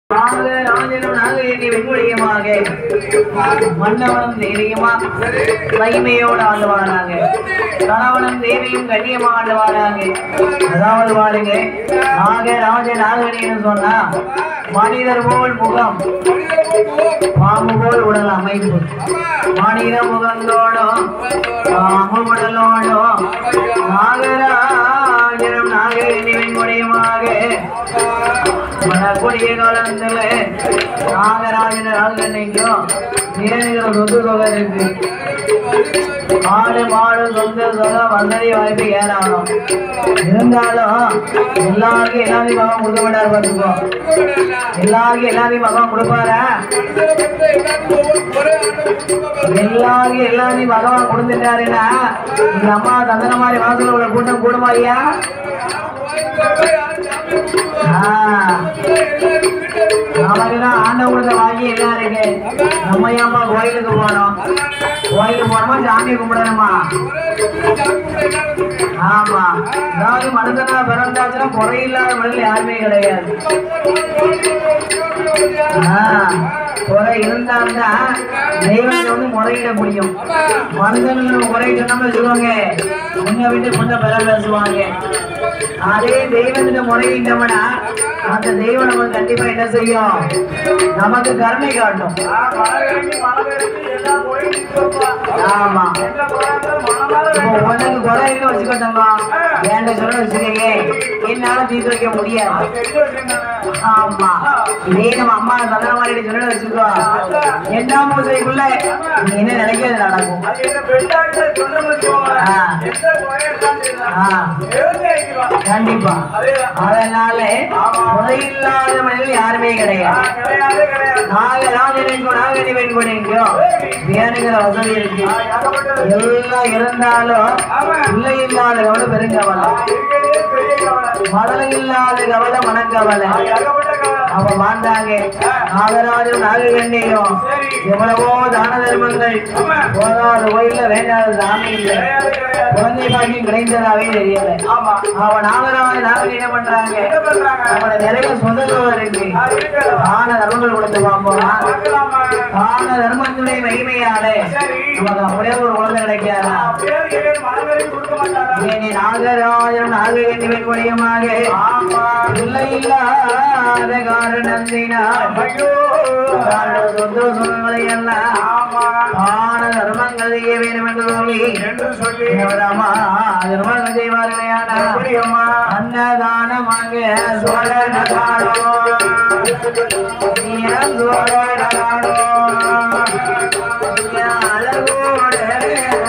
மன்னவனும் தேவியுமா மகிமையோடு ஆழ்வாராங்க. கணவனும் தேவியும் கண்ணியமா ஆழ்வாராங்க. அதாவது பாருங்க, நாகராஜ நாகரின்னு சொன்னா மனிதர் போல் முகம், பாம்பு போல் உடல் அமைப்பு. மனித முகங்களோடும் பாம்பு உடலோடும் நாகராஜனும் நாகரின் முடியுமாக மனக்கூடிய காலத்துல நாகராஜன் நாகரண்ணைக்கும் நேரில் சொத்து தொகை இருக்கு. ஆடு மாடு சொந்த தொகை வசதி வாய்ப்பு ஏறாலும் இருந்தாலும் எல்லாருக்கும் எல்லாத்தையும் மகன் கொடுக்க மாட்டார். பார்த்துக்கோ, எல்லாருக்கும் எல்லாத்தையும் மகன் கொடுப்பாரா? எல்லாருக்கும் எல்லாத்தையும் பகவான் கொடுத்துட்டாருன்னா எங்க அம்மா தந்தன மாதிரி வாசல உள்ள கூட்டம் கூடுமா ஐயா? நமக்குதான் ஆண்ட கொடுத்த வாங்கி எல்லாம் இருக்கு. நம்ம அம்மா கோயிலுக்கு போனோம், கோயிலுக்கு போனோமா சாமி கும்பிடணுமா? ஆமா, அதாவது மனிதனா பிறந்தாச்சுன்னா குறையில்லாத மனிதர்கள் யாருமே கிடையாது. குறை இருந்தால்னா தெய்வத்தை வந்து முறையிட முடியும். மனிதர்கள் முறையிட்டு நம்ம சொல்லுவாங்க, உன்னை விட்டு கொஞ்சம் பெற பேசுவாங்க. அதே தெய்வத்திட்ட முறையிட்டோம்னா அந்த தெய்வம் நமக்கு கண்டிப்பா என்ன செய்யும்? நமக்கு கருணை காட்டும். ஆமா, உனக்கு குறை இருக்க வச்சுக்கிட்டோங்க, ஏண்ட சொல்ல வச்சுக்கீங்க, என்னால தீர்த்து வைக்க முடியாது. ஆமா, இதே நம்ம அம்மா தந்த மாதிரி சொல்ல வச்சுக்கோ, என்ன மூசைக்குள்ள நீ என்ன நினைக்கிறது நடக்கும். கண்டிப்பா. அதனால முறையில்லாத மனிதர்கள் யாருமே கிடையாது. நாகராஜனுக்கும் நாகரிவன் வேணுங்கிற வசதி இருக்கு. எல்லாம் இருந்தாலும் பிள்ளை இல்லாத கவலை பெருங்கவலை, மதலை இல்லாத கவலை மனக்கவலை. அவ வாழ்ந்தாங்க. நாகராஜும் நாககண்ணியும் எவ்வளவோ தான தர்மங்கள், போதாத கோயில்ல வேண்டாத சாமி இல்லை, குழந்தை பாக்கியம் கிடைத்ததாவே தெரியல. அவன் நாகராஜ நாகரி என்ன பண்றாங்க? அவனை நிறைய சொந்தங்கள் இருக்கு. தான தர்மங்கள் கொடுத்து பார்ப்போம். தான தர்மத்துடைய மகிமையாலே நமக்கு அப்படியே ஒரு குழந்தை கிடைக்காதா? நாகராஜன் நாககண்ணியின் மூலியமாக இல்லை இல்லாத காரணத்தினால் சொந்த சூழ்நிலை எல்லாம் தான தர்மங்கள் செய்ய வேண்டும் என்று சொல்லி தர்மங்கள் செய்வார்களையான அன்னதானமாக அழகோட